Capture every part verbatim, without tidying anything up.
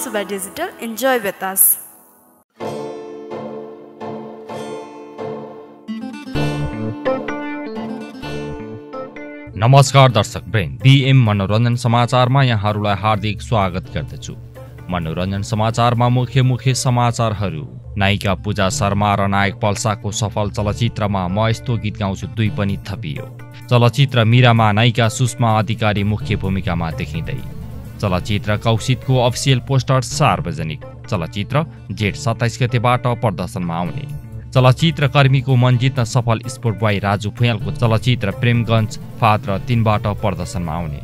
Suba Digital. Enjoy with us. नमस्कार दर्शक वृन्द, BM मनोरञ्जन समाचारमा यहाँहरूलाई हार्दिक स्वागत गर्दछु। मनोरञ्जन समाचारमा मुख्य मुख्य समाचारहरू। नायिका पूजा शर्मा र नायक पल्साको सफल चलचित्रमा म यस्तो गीत गाउँछु दुई पनि थपियो। चलचित्र मीरामा नायिका सुषमा अधिकारी मुख्य भूमिकामा देखिँदै। चलचित्र कौशिकको अफिसियल पोस्टर सार्वजनिक। चलचित्र जेठ सत्ताइस गतेबाट प्रदर्शनमा आउने। चलचित्र कर्मीको मन जित्न सफल स्पोर्ट बॉय राजु फुयालको चलचित्र प्रेमगञ्ज फात्र तीनबाट प्रदर्शनमा आउने।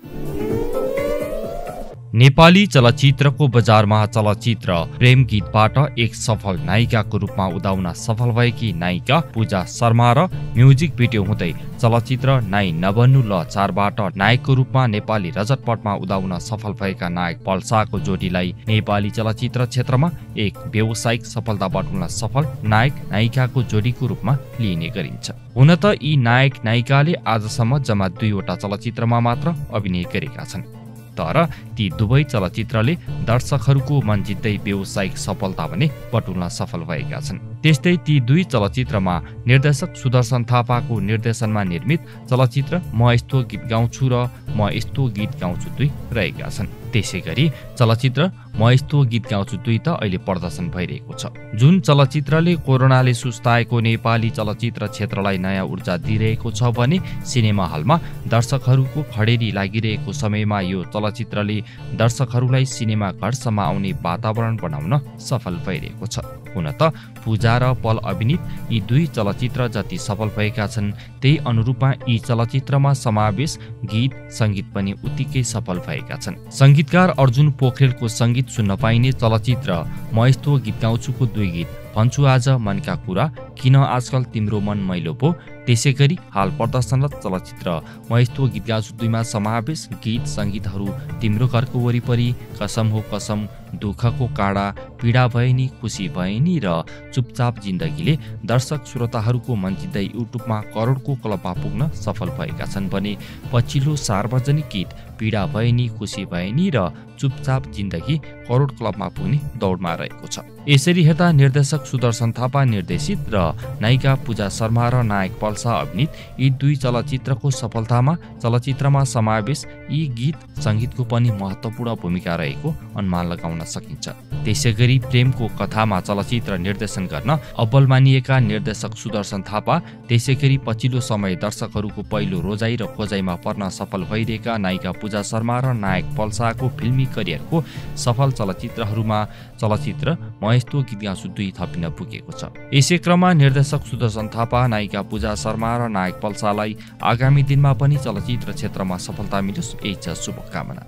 नेपाली चलचित्रको बजारमा चलचित्र प्रेम गीतबाट एक सफल नायिकाको रूपमा उदाउन सफल भएकी नायिका पूजा शर्मा र म्युजिक भिडियो हुँदै चलचित्र नाइ नबन्नु ल चारबाट नायकको रूपमा नेपाली रजतपटमा उदाउन सफल भएका नायक पल्साको जोडीलाई नेपाली चलचित्र क्षेत्रमा एक व्यावसायिक सफलता बटुल्न सफल नायक नायिकाको जोडीको रूपमा लिइने गरिन्छ। हुन त यी नायक नायिकाले आजसम्म जम्मा दुईवटा चलचित्रमा मात्र अभिनय गरेका छन्, तर ती दुवै चलचित्रले दर्शकहरूको मन जित्दै व्यावसायिक सफलता भने बटुल्न सफल भएका छन्। त्यस्तै ती दुई चलचित्रमा निर्देशक सुदर्शन थापाको निर्देशनमा निर्मित चलचित्र म यस्तो गीत गाउँछु र म यस्तो गीत गाउँछु दुई रहेका छन्। त्यसै गरी चलचित्र म यस्तो गीत गाउँछु दुई त अहिले प्रदर्शन भइरहेको छ, जुन चलचित्रले कोरोनाले सुस्ताएको नेपाली चलचित्र क्षेत्रलाई नयाँ ऊर्जा दिइरहेको छ भने सिनेमा हलमा दर्शकहरूको खडेरी लागिरहेको समयमा यो चलचित्रले दर्शकहरूलाई सिनेमा घरसम्म आउने वातावरण बनाउन सफल भइरहेको छ। हुन त पूजा र पल अभिनीत यी दुई चलचित्र जति सफल भएका छन् त्यही अनुरूपमा यी चलचित्रमा समावेश गीत सङ्गीत पनि उत्तिकै सफल भएका छन्। सङ्गीतकार अर्जुन पोखरेलको सङ्गीत सुन्न पाइने चलचित्र म यस्तो गीत गाउँछुको दुई गीत भन्छु आज मनका कुरा, किन आजकल तिम्रो मन मैलो पो, त्यसै गरी हाल प्रदर्शनरत चलचित्र म यस्तो गीत गाउँछु दुईमा समावेश गीत सङ्गीतहरू तिम्रो घरको वरिपरि, कसम हो कसम, दुःखको काँडा, पीडा भए नि खुसी भए नि र चुपचाप जिन्दगीले दर्शक श्रोताहरूको मन जित्दै युट्युबमा करोडको क्लबमा पुग्न सफल भएका छन् भने पछिल्लो सार्वजनिक गीत पीडा भए नि खुसी भए नि र चुपचाप जिन्दगी करोड क्लबमा पुग्ने दौडमा रहेको छ। यसरी हेर्दा निर्देशक सुदर्शन थापा निर्देशित र नायिका पूजा शर्मा र नायक पल्सा अभिनीत यी दुई चलचित्रको सफलतामा चलचित्रमा समावेश यी गीत सङ्गीतको पनि महत्त्वपूर्ण भूमिका रहेको अनुमान लगाउन सकिन्छ। त्यसै गरी प्रेमको कथामा चलचित्र निर्देशन गर्न अब्बल मानिएका निर्देशक सुदर्शन थापा, त्यसै गरी पछिल्लो समय दर्शकहरूको पहिलो रोजाइ र खोजाइमा पर्न सफल भइरहेका नायिका पूजा शर्मा र नायक पल्साको फिल्मी करियरको सफल चलचित्रहरूमा चलचित्र म यस्तो गीत गाउँछु दुई थपिन पुगेको छ। यसै क्रममा निर्देशक सुदर्शन थापा नायिका पूजा शर्मा र नायक पल्सालाई आगामी दिनमा पनि चलचित्र क्षेत्रमा सफलता मिलोस्, यही छ शुभकामना।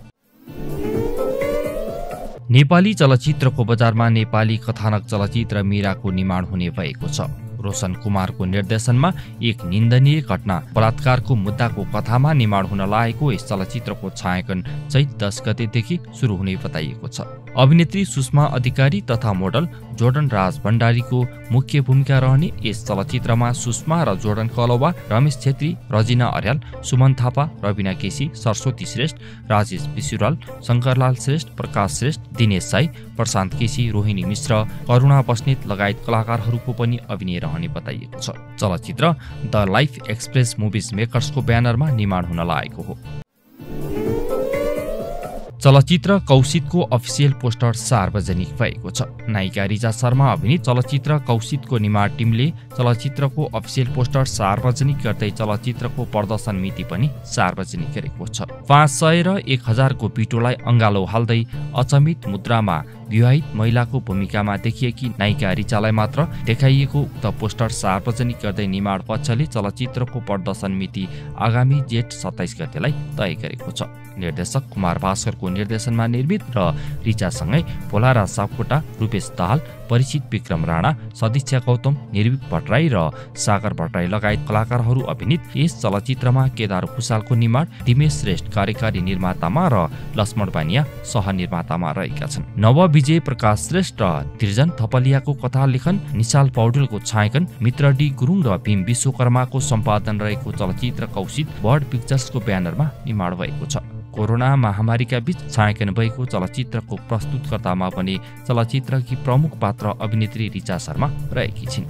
नेपाली चलचित्रको बजारमा नेपाली कथानक चलचित्र मीराको निर्माण हुने भएको छ। रोशन कुमारको निर्देशनमा एक निन्दनीय घटना बलात्कारको मुद्दाको कथामा निर्माण हुन लागेको यस चलचित्रको छायाङ्कन चैत दस गतेदेखि सुरु हुने बताइएको छ। अभिनेत्री सुषमा अधिकारी तथा मोडल जोर्डन राज भण्डारीको मुख्य भूमिका रहने यस चलचित्रमा सुषमा र जोर्डन कलौवा, रमेश छेत्री, रजिना अर्याल, सुमन थापा, रविना केसी, सरस्वती श्रेष्ठ, राजेश विश्वराल, शङ्करलाल श्रेष्ठ, प्रकाश श्रेष्ठ, दिनेश साई, प्रशान्त केसी, रोहिणी मिश्र, करुणा बस्नेत लगायत कलाकारहरूको पनि अभिनय रहने बताइएको छ। चलचित्र द लाइफ एक्सप्रेस मुभिज मेकर्सको ब्यानरमा निर्माण हुन लागेको हो। चलचित्र कौशिकको अफिसियल पोस्टर सार्वजनिक भएको छ। नायिका रिचा शर्मा अभिनीत चलचित्र कौशिकको निर्माण टिमले चलचित्रको अफिसियल पोस्टर सार्वजनिक गर्दै चलचित्रको प्रदर्शन मिति पनि सार्वजनिक गरेको छ। पाँच सय र एक हजारको पिटोलाई अङ्गालो हाल्दै अचम्मित मुद्रामा विवाहित महिलाको भूमिकामा देखिएकी नायिका रिचालाई मात्र देखाइएको उक्त पोस्टर सार्वजनिक गर्दै निर्माण पक्षले चलचित्रको प्रदर्शन मिति आगामी जेठ सत्ताइस गतेलाई तय गरेको छ। निर्देशक कुमार भास्करको निर्देशनमा निर्मित र रिचासँगै भोलाराज सापकोटा, रूपेश दाहाल, परिचित विक्रम राणा, सदिच्छा गौतम, निर्विक भट्टराई र सागर भट्टराई लगायत कलाकारहरू अभिनीत यस चलचित्रमा केदार भुषालको निर्माण दिमेश श्रेष्ठ कार्यकारी निर्मातामा र लक्ष्मण बानिया सहनिर्मातामा रहेका छन्। नव विजय प्रकाश श्रेष्ठ र त्रिजन थपलियाको कथा लेखन, निशाल पौडेलको छायाङ्कन, मित्र डी गुरुङ र भीम विश्वकर्माको सम्पादन रहेको चलचित्र कौशिक बर्ड पिक्चर्सको ब्यानरमा निर्माण भएको छ। कोरोना महामारीका बीच छायाङ्कन भएको चलचित्रको प्रस्तुतकर्तामा पनि चलचित्रकी प्रमुख पात्र अभिनेत्री रिचा शर्मा रहेकी छिन्।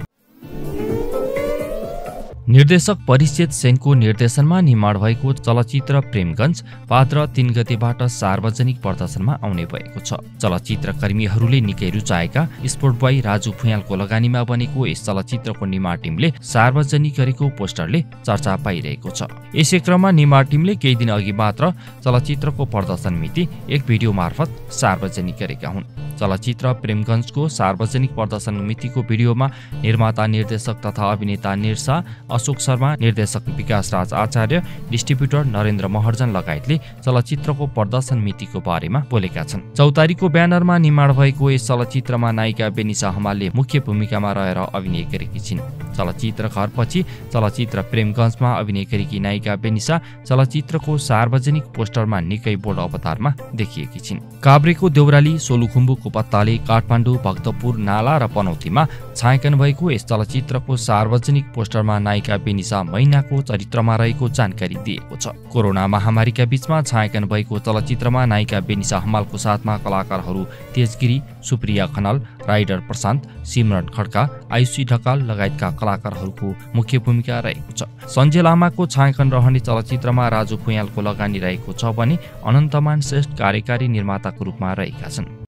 निर्देशक परिषद सेनको निर्देशनमा निर्माण भएको चलचित्र प्रेमगञ्ज भाद्र तीन गतेबाट सार्वजनिक प्रदर्शनमा आउने भएको छ। चलचित्र कर्मीहरूले निकै रुचाएका स्पोर्ट बोय राजु भुयालको लगानीमा बनेको यस चलचित्रको निर्माण टिमले सार्वजनिक गरेको पोस्टरले चर्चा पाइरहेको छ। यसै क्रममा निर्माण टिमले केही दिन अघि मात्र चलचित्रको प्रदर्शन मिति एक भिडियो मार्फत सार्वजनिक गरेका हुन्। चलचित्र प्रेमगञ्जको सार्वजनिक प्रदर्शन मितिको भिडियोमा निर्माता निर्देशक तथा अभिनेता निर्सा अशोक शर्मा, निर्देशक विकास राज आचार्य, डिस्ट्रिब्युटर नरेन्द्र महर्जन लगायतले चलचित्रको प्रदर्शन मितिको बारेमा बोलेका छन्। चौतारीको ब्यानरमा निर्माण भएको यस चलचित्रमा नायिका बेनिसा हमालले मुख्य भूमिकामा रहेर अभिनय गरेकी छिन्। चलचित्र घरपछि चलचित्र प्रेमगञ्जमा अभिनय गरेकी नायिका बेनिसा चलचित्रको सार्वजनिक पोस्टरमा निकै बोल्ड अवतारमा देखिएकी छिन्। काभ्रेको देउराली, सोलुखुम्बुको पत्ताले, काठमाडौँ, भक्तपुर, नाला र पनौतीमा छायाङ्कन भएको यस चलचित्रको सार्वजनिक पोस्टरमा नायिका बेनिसा मैनाको चरित्रमा रहेको जानकारी दिएको छ। कोरोना महामारीका बीचमा छायाङ्कन भएको चलचित्रमा नायिका बेनिसा हमालको साथमा कलाकारहरू तेजगिरी, सुप्रिया खनाल, राइडर प्रशान्त, सिमरन खड्का, आयुषी ढकाल लगायतका कलाकारहरूको मुख्य भूमिका रहेको छ। सञ्जय लामाको छायाङ्कन रहने चलचित्रमा राजु भुयालको लगानी रहेको छ भने अनन्तमान श्रेष्ठ कार्यकारी निर्माताको रूपमा रहेका छन्।